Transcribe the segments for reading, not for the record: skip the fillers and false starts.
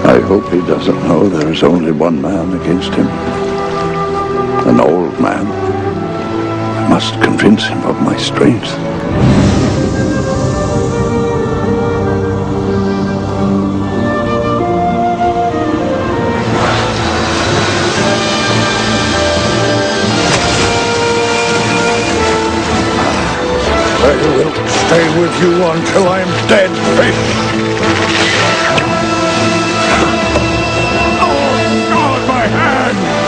I hope he doesn't know there is only one man against him. An old man. I must convince him of my strength. I will stay with you until I am dead, fish. Oh, God, my hand!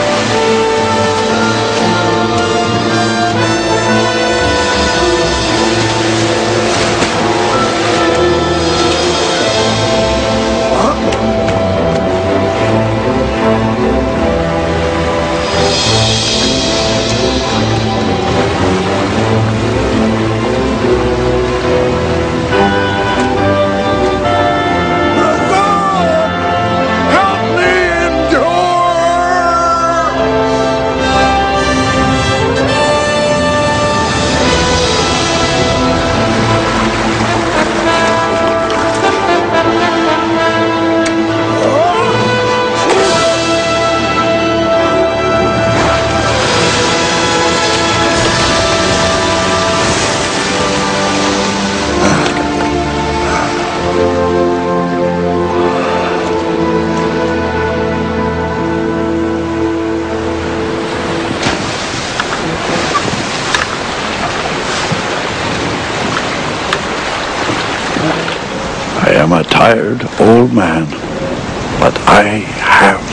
I am a tired old man, but I have